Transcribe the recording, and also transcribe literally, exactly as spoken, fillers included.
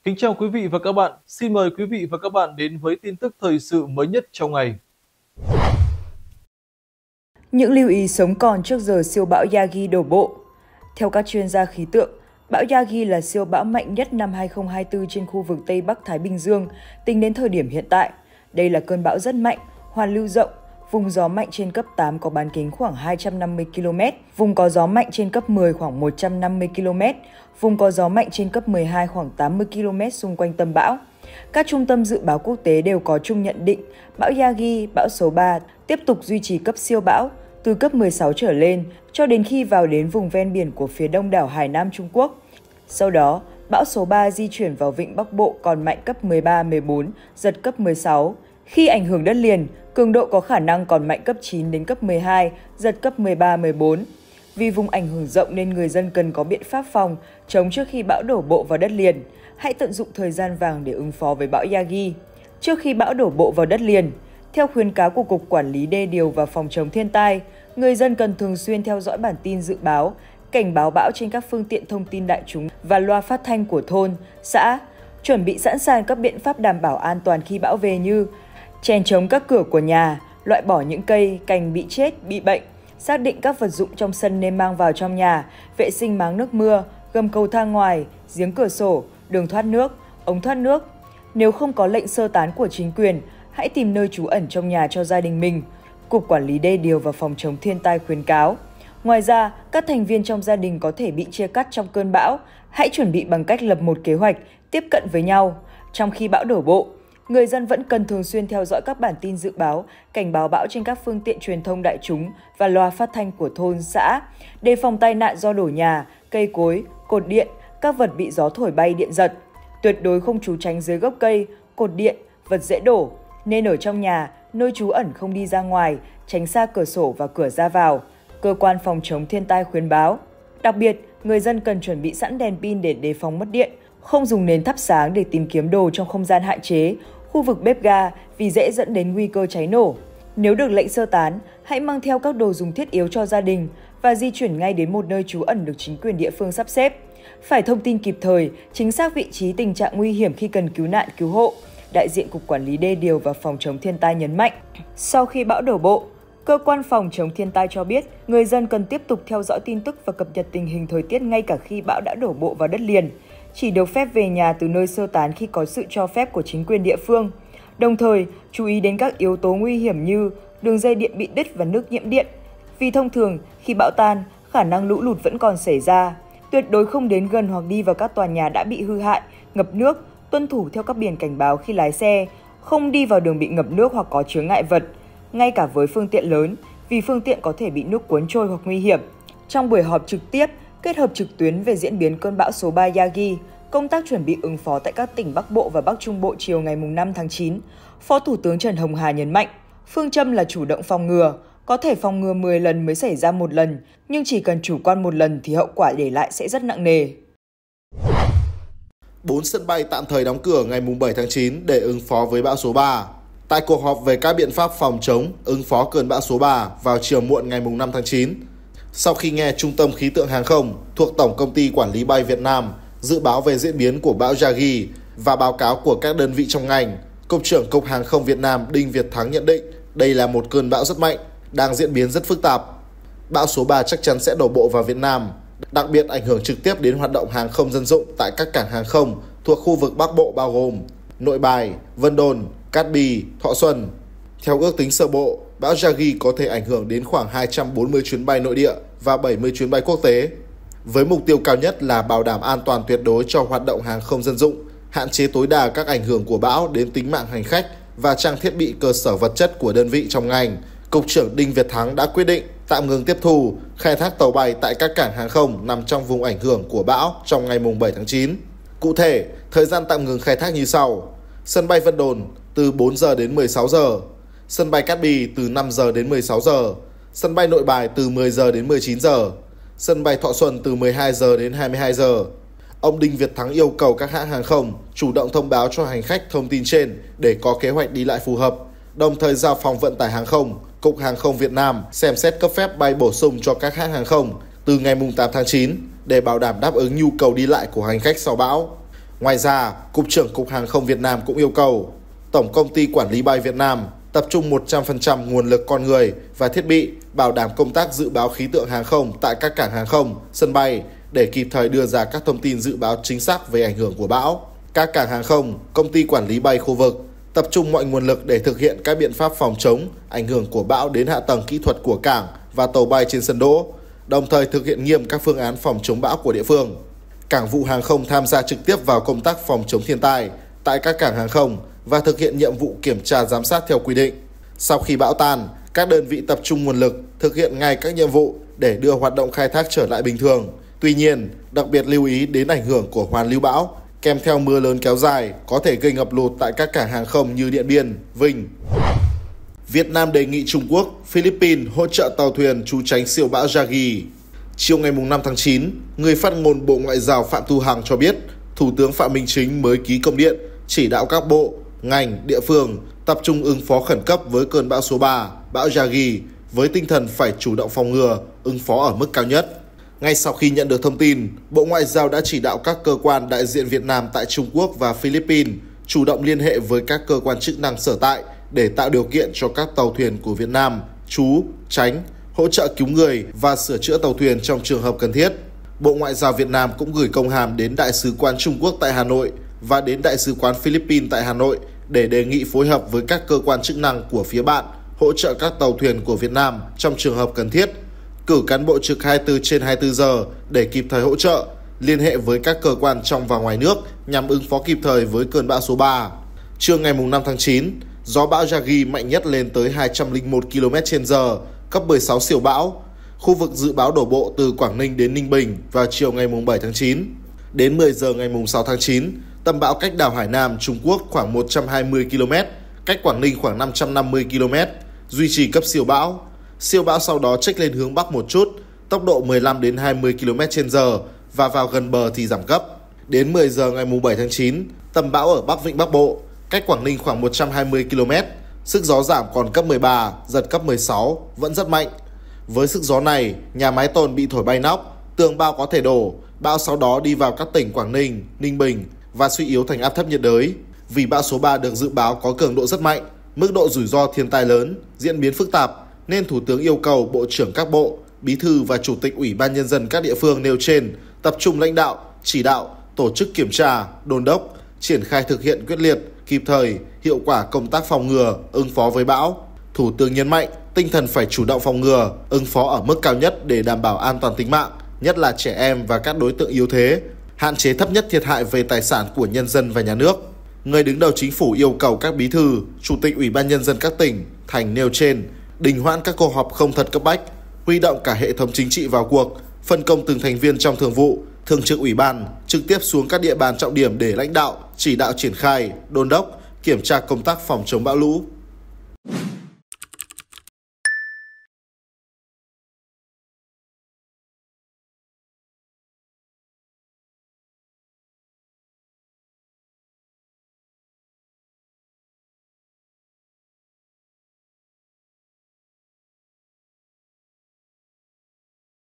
Kính chào quý vị và các bạn. Xin mời quý vị và các bạn đến với tin tức thời sự mới nhất trong ngày. Những lưu ý sống còn trước giờ siêu bão Yagi đổ bộ. Theo các chuyên gia khí tượng, bão Yagi là siêu bão mạnh nhất năm hai không hai tư trên khu vực Tây Bắc Thái Bình Dương tính đến thời điểm hiện tại. Đây là cơn bão rất mạnh, hoàn lưu rộng, vùng gió mạnh trên cấp tám có bán kính khoảng hai trăm năm mươi ki lô mét, vùng có gió mạnh trên cấp mười khoảng một trăm năm mươi ki lô mét, vùng có gió mạnh trên cấp mười hai khoảng tám mươi ki lô mét xung quanh tâm bão. Các trung tâm dự báo quốc tế đều có chung nhận định bão Yagi, bão số ba, tiếp tục duy trì cấp siêu bão từ cấp mười sáu trở lên cho đến khi vào đến vùng ven biển của phía đông đảo Hải Nam Trung Quốc. Sau đó, bão số ba di chuyển vào vịnh Bắc Bộ còn mạnh cấp mười ba, mười bốn, giật cấp mười sáu. Khi ảnh hưởng đất liền, cường độ có khả năng còn mạnh cấp chín đến cấp mười hai, giật cấp mười ba, mười bốn. Vì vùng ảnh hưởng rộng nên người dân cần có biện pháp phòng, chống trước khi bão đổ bộ vào đất liền. Hãy tận dụng thời gian vàng để ứng phó với bão Yagi. Trước khi bão đổ bộ vào đất liền, theo khuyến cáo của Cục Quản lý Đê điều và Phòng chống thiên tai, người dân cần thường xuyên theo dõi bản tin dự báo, cảnh báo bão trên các phương tiện thông tin đại chúng và loa phát thanh của thôn, xã, chuẩn bị sẵn sàng các biện pháp đảm bảo an toàn khi bão về như chèn chống các cửa của nhà, loại bỏ những cây, cành bị chết, bị bệnh, xác định các vật dụng trong sân nên mang vào trong nhà, vệ sinh máng nước mưa, gầm cầu thang ngoài, giếng cửa sổ, đường thoát nước, ống thoát nước. Nếu không có lệnh sơ tán của chính quyền, hãy tìm nơi trú ẩn trong nhà cho gia đình mình. Cục Quản lý Đê điều và Phòng chống thiên tai khuyến cáo. Ngoài ra, các thành viên trong gia đình có thể bị chia cắt trong cơn bão. Hãy chuẩn bị bằng cách lập một kế hoạch, tiếp cận với nhau. Trong khi bão đổ bộ, người dân vẫn cần thường xuyên theo dõi các bản tin dự báo, cảnh báo bão trên các phương tiện truyền thông đại chúng và loa phát thanh của thôn, xã, đề phòng tai nạn do đổ nhà, cây cối, cột điện, các vật bị gió thổi bay điện giật. Tuyệt đối không trú tránh dưới gốc cây, cột điện, vật dễ đổ, nên ở trong nhà, nơi trú ẩn không đi ra ngoài, tránh xa cửa sổ và cửa ra vào. Cơ quan phòng chống thiên tai khuyến báo. Đặc biệt, người dân cần chuẩn bị sẵn đèn pin để đề phòng mất điện, không dùng nến thắp sáng để tìm kiếm đồ trong không gian hạn chế, khu vực bếp ga vì dễ dẫn đến nguy cơ cháy nổ. Nếu được lệnh sơ tán, hãy mang theo các đồ dùng thiết yếu cho gia đình và di chuyển ngay đến một nơi trú ẩn được chính quyền địa phương sắp xếp. Phải thông tin kịp thời, chính xác vị trí tình trạng nguy hiểm khi cần cứu nạn cứu hộ. Đại diện Cục Quản lý Đê điều và Phòng chống thiên tai nhấn mạnh. Sau khi bão đổ bộ, Cơ quan Phòng chống thiên tai cho biết người dân cần tiếp tục theo dõi tin tức và cập nhật tình hình thời tiết ngay cả khi bão đã đổ bộ vào đất liền. Chỉ được phép về nhà từ nơi sơ tán khi có sự cho phép của chính quyền địa phương. Đồng thời, chú ý đến các yếu tố nguy hiểm như đường dây điện bị đứt và nước nhiễm điện. Vì thông thường, khi bão tan, khả năng lũ lụt vẫn còn xảy ra. Tuyệt đối không đến gần hoặc đi vào các tòa nhà đã bị hư hại, ngập nước, tuân thủ theo các biển cảnh báo khi lái xe, không đi vào đường bị ngập nước hoặc có chướng ngại vật, ngay cả với phương tiện lớn, vì phương tiện có thể bị nước cuốn trôi hoặc nguy hiểm. Trong buổi họp trực tiếp, kết hợp trực tuyến về diễn biến cơn bão số ba Yagi, công tác chuẩn bị ứng phó tại các tỉnh Bắc Bộ và Bắc Trung Bộ chiều ngày năm tháng chín, Phó Thủ tướng Trần Hồng Hà nhấn mạnh, phương châm là chủ động phòng ngừa, có thể phòng ngừa mười lần mới xảy ra một lần, nhưng chỉ cần chủ quan một lần thì hậu quả để lại sẽ rất nặng nề. bốn sân bay tạm thời đóng cửa ngày bảy tháng chín để ứng phó với bão số ba. Tại cuộc họp về các biện pháp phòng chống, ứng phó cơn bão số ba vào chiều muộn ngày năm tháng chín, sau khi nghe Trung tâm Khí tượng Hàng không thuộc Tổng Công ty Quản lý Bay Việt Nam dự báo về diễn biến của bão Yagi và báo cáo của các đơn vị trong ngành, Cục trưởng Cục Hàng không Việt Nam Đinh Việt Thắng nhận định đây là một cơn bão rất mạnh, đang diễn biến rất phức tạp. Bão số ba chắc chắn sẽ đổ bộ vào Việt Nam, đặc biệt ảnh hưởng trực tiếp đến hoạt động hàng không dân dụng tại các cảng hàng không thuộc khu vực Bắc Bộ bao gồm Nội Bài, Vân Đồn, Cát Bi, Thọ Xuân. Theo ước tính sơ bộ, bão Yagi có thể ảnh hưởng đến khoảng hai trăm bốn mươi chuyến bay nội địa và bảy mươi chuyến bay quốc tế, với mục tiêu cao nhất là bảo đảm an toàn tuyệt đối cho hoạt động hàng không dân dụng, hạn chế tối đa các ảnh hưởng của bão đến tính mạng hành khách và trang thiết bị cơ sở vật chất của đơn vị trong ngành. Cục trưởng Đinh Việt Thắng đã quyết định tạm ngừng tiếp thu, khai thác tàu bay tại các cảng hàng không nằm trong vùng ảnh hưởng của bão trong ngày bảy tháng chín. Cụ thể, thời gian tạm ngừng khai thác như sau. Sân bay Vân Đồn từ bốn giờ đến mười sáu giờ, sân bay Cát Bi từ năm giờ đến mười sáu giờ, sân bay Nội Bài từ mười giờ đến mười chín giờ, sân bay Thọ Xuân từ mười hai giờ đến hai mươi hai giờ. Ông Đinh Việt Thắng yêu cầu các hãng hàng không chủ động thông báo cho hành khách thông tin trên để có kế hoạch đi lại phù hợp, đồng thời giao Phòng Vận tải Hàng không, Cục Hàng không Việt Nam xem xét cấp phép bay bổ sung cho các hãng hàng không từ ngày tám tháng chín để bảo đảm đáp ứng nhu cầu đi lại của hành khách sau bão. Ngoài ra, Cục trưởng Cục Hàng không Việt Nam cũng yêu cầu Tổng Công ty Quản lý Bay Việt Nam tập trung một trăm phần trăm nguồn lực con người và thiết bị bảo đảm công tác dự báo khí tượng hàng không tại các cảng hàng không, sân bay để kịp thời đưa ra các thông tin dự báo chính xác về ảnh hưởng của bão. Các cảng hàng không, công ty quản lý bay khu vực tập trung mọi nguồn lực để thực hiện các biện pháp phòng chống ảnh hưởng của bão đến hạ tầng kỹ thuật của cảng và tàu bay trên sân đỗ, đồng thời thực hiện nghiêm các phương án phòng chống bão của địa phương. Cảng vụ hàng không tham gia trực tiếp vào công tác phòng chống thiên tai tại các cảng hàng không và thực hiện nhiệm vụ kiểm tra giám sát theo quy định. Sau khi bão tan, các đơn vị tập trung nguồn lực thực hiện ngay các nhiệm vụ để đưa hoạt động khai thác trở lại bình thường. Tuy nhiên, đặc biệt lưu ý đến ảnh hưởng của hoàn lưu bão kèm theo mưa lớn kéo dài có thể gây ngập lụt tại các cảng hàng không như Điện Biên, Vinh. Việt Nam đề nghị Trung Quốc, Philippines hỗ trợ tàu thuyền trú tránh siêu bão Yagi. Chiều ngày năm tháng chín, người phát ngôn Bộ Ngoại giao Phạm Thu Hằng cho biết Thủ tướng Phạm Minh Chính mới ký công điện chỉ đạo các bộ, ngành, địa phương tập trung ứng phó khẩn cấp với cơn bão số ba, bão Yagi với tinh thần phải chủ động phòng ngừa, ứng phó ở mức cao nhất. Ngay sau khi nhận được thông tin, Bộ Ngoại giao đã chỉ đạo các cơ quan đại diện Việt Nam tại Trung Quốc và Philippines chủ động liên hệ với các cơ quan chức năng sở tại để tạo điều kiện cho các tàu thuyền của Việt Nam trú, tránh, hỗ trợ cứu người và sửa chữa tàu thuyền trong trường hợp cần thiết. Bộ Ngoại giao Việt Nam cũng gửi công hàm đến Đại sứ quán Trung Quốc tại Hà Nội và đến Đại sứ quán Philippines tại Hà Nội để đề nghị phối hợp với các cơ quan chức năng của phía bạn hỗ trợ các tàu thuyền của Việt Nam trong trường hợp cần thiết, cử cán bộ trực hai mươi tư trên hai mươi tư giờ để kịp thời hỗ trợ, liên hệ với các cơ quan trong và ngoài nước nhằm ứng phó kịp thời với cơn bão số ba. Trưa ngày năm tháng chín, gió bão Yagi mạnh nhất lên tới hai trăm lẻ một ki lô mét trên giờ, cấp mười sáu siêu bão. Khu vực dự báo đổ bộ từ Quảng Ninh đến Ninh Bình vào chiều ngày bảy tháng chín. Đến mười giờ ngày sáu tháng chín, tâm bão cách đảo Hải Nam, Trung Quốc khoảng một trăm hai mươi ki lô mét, cách Quảng Ninh khoảng năm trăm năm mươi ki lô mét, duy trì cấp siêu bão. Siêu bão sau đó chếch lên hướng Bắc một chút, tốc độ mười lăm đến hai mươi ki lô mét trên giờ và vào gần bờ thì giảm cấp. Đến mười giờ ngày bảy tháng chín, tâm bão ở Bắc Vịnh Bắc Bộ, cách Quảng Ninh khoảng một trăm hai mươi ki lô mét, sức gió giảm còn cấp mười ba, giật cấp mười sáu, vẫn rất mạnh. Với sức gió này, nhà máy tồn bị thổi bay nóc, tường bao có thể đổ, bão sau đó đi vào các tỉnh Quảng Ninh, Ninh Bình và suy yếu thành áp thấp nhiệt đới. Vì bão số ba được dự báo có cường độ rất mạnh, mức độ rủi ro thiên tai lớn, diễn biến phức tạp, nên Thủ tướng yêu cầu Bộ trưởng các bộ, Bí thư và Chủ tịch Ủy ban Nhân dân các địa phương nêu trên tập trung lãnh đạo, chỉ đạo, tổ chức kiểm tra, đôn đốc, triển khai thực hiện quyết liệt, kịp thời, hiệu quả công tác phòng ngừa, ứng phó với bão. Thủ tướng nhấn mạnh tinh thần phải chủ động phòng ngừa, ứng phó ở mức cao nhất để đảm bảo an toàn tính mạng, nhất là trẻ em và các đối tượng yếu thế, hạn chế thấp nhất thiệt hại về tài sản của nhân dân và nhà nước. Người đứng đầu chính phủ yêu cầu các bí thư, chủ tịch Ủy ban Nhân dân các tỉnh, thành nêu trên đình hoãn các cuộc họp không thật cấp bách, huy động cả hệ thống chính trị vào cuộc, phân công từng thành viên trong thường vụ, thường trực ủy ban trực tiếp xuống các địa bàn trọng điểm để lãnh đạo, chỉ đạo triển khai, đôn đốc, kiểm tra công tác phòng chống bão lũ.